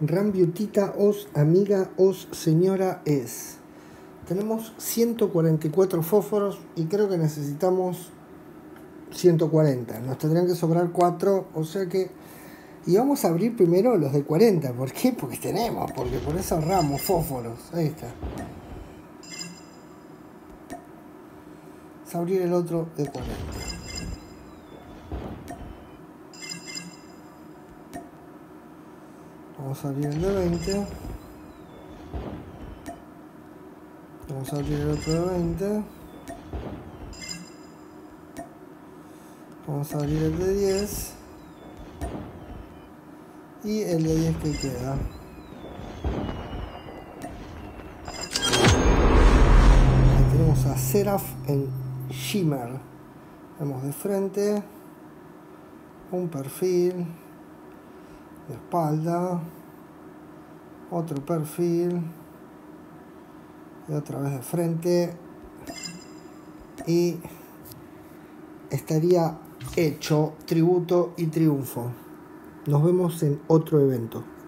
Rambiutita os amiga os señora es. Tenemos 144 fósforos y creo que necesitamos 140. Nos tendrían que sobrar 4, o sea que... Y vamos a abrir primero los de 40. ¿Por qué? Porque tenemos, porque por eso ahorramos fósforos. Ahí está. Vamos a abrir el otro de 40. Vamos a abrir el de 20. Vamos a abrir el otro de 20. Vamos a abrir el de 10. Y el de 10 que queda. Ahí tenemos a Seraph en Shimmer. Vemos de frente. Un perfil. De espalda. Otro perfil. Y otra vez de frente. Y estaría hecho tributo y triunfo. Nos vemos en otro evento.